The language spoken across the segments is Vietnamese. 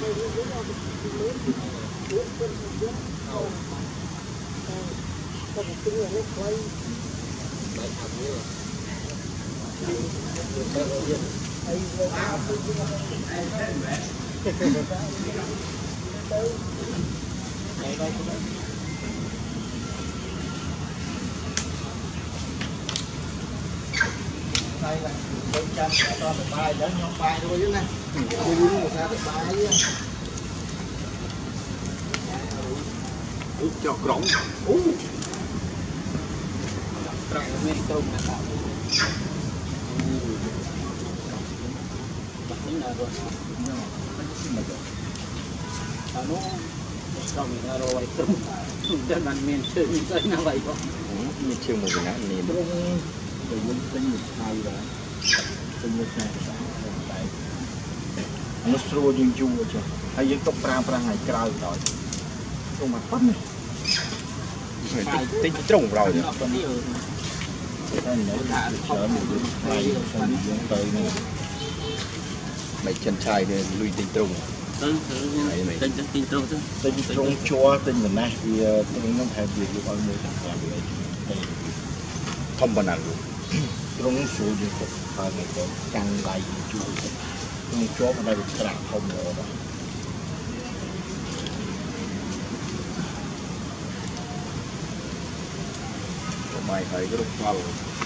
đây là bên chân cho được bài đó nhóm bài đuôi dưới này đuôi một ra được bài chứ cho rỗng rộng nguyên tôm là tạo bật những là rồi nó xong là rồi tôm chân bạn miền chơi như thế nào vậy không như chiều một cái này tôi muốn tính một hai rồi tôi muốn này nó xua dương chu chứ hay những cốc prang ngày cào rồi không mà bắt này tính trùng rồi cái này đã sợ mình được này xong đi tới này mày chân trai để lui tính trùng tính trùng chua tính mình này vì tính nó hay việc của bao nhiêu làm việc không bao nào trùng số gì cũng phải một cái căn lại chu trùng chua mà đây là không nữa đó mày thấy cái lúc vào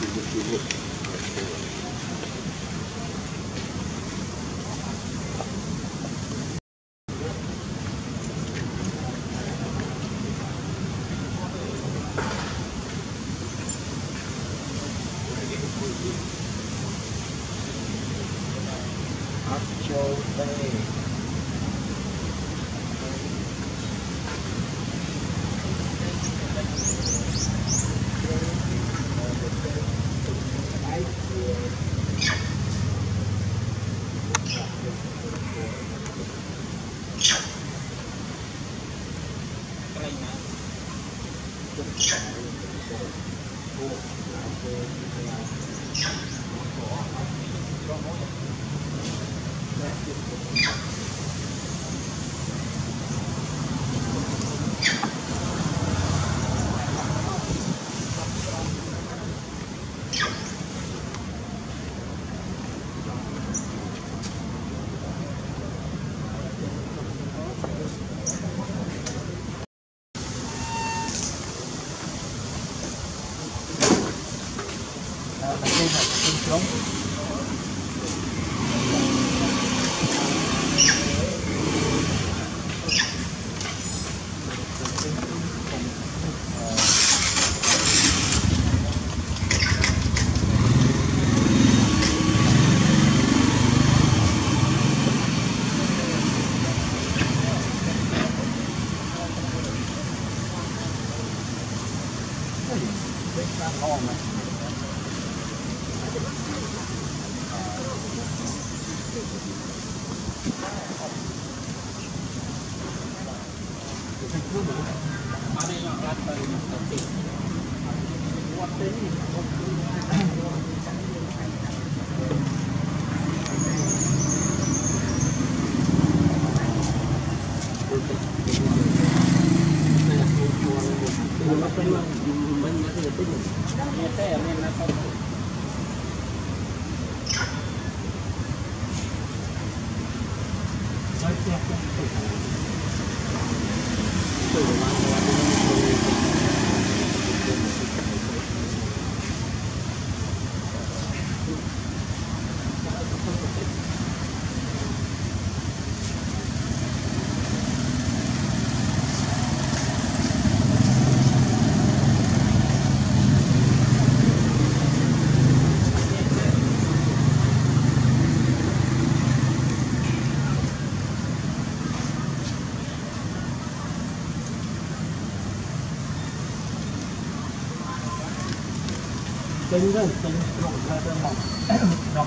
tính rồi tính dụng ra cho mỏng trong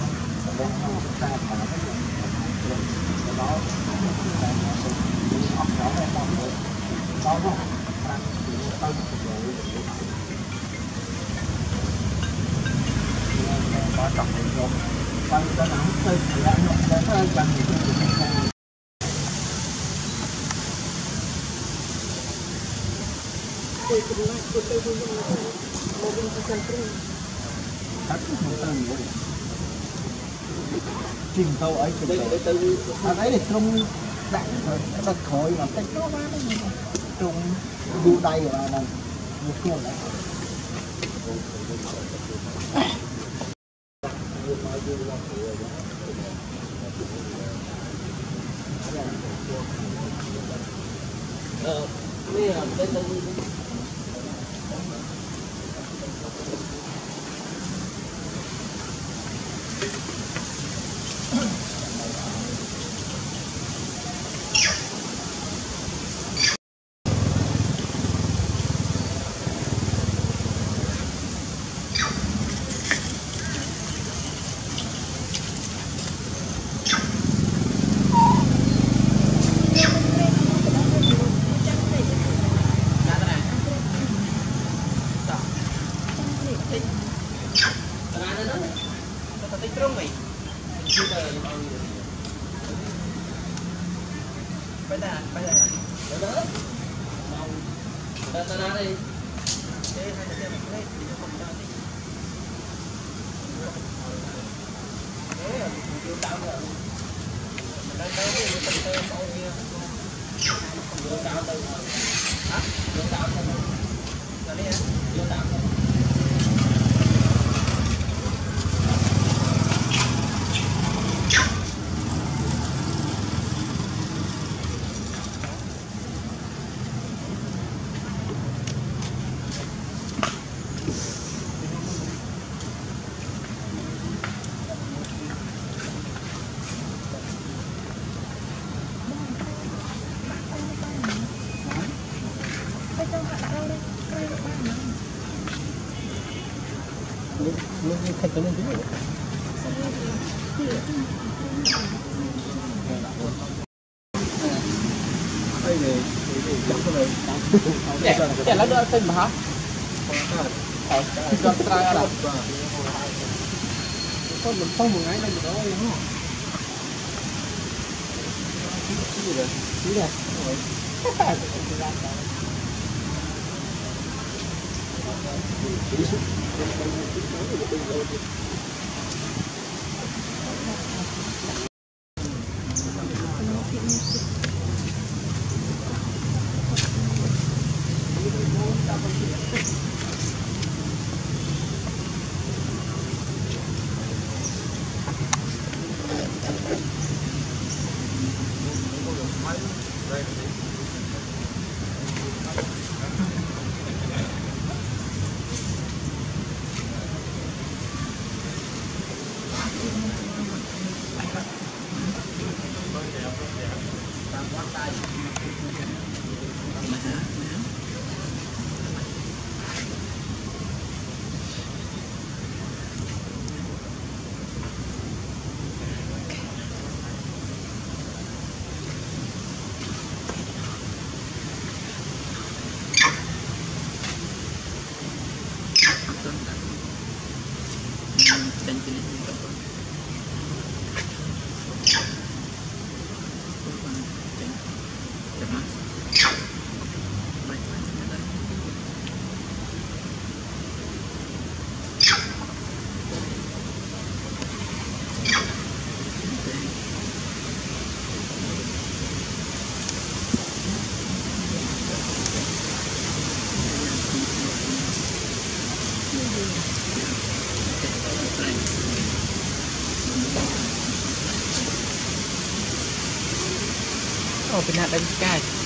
xa mà nó đó học nhỏ này mỏng rồi đó không tăng tăng có trọng hình rồi tăng cho nó hơi là nó hơi gần thì chìm tàu ấy chìm tàu anh ấy thì trong đạn rồi nó khói làm cách đó trong đu đầy là một cuộn đấy khách tới lên thế đây này để nó đỡ tên mà hả cho trai là có một phong một ngày đây đó đúng không gì đấy Oh, pinat dari sky.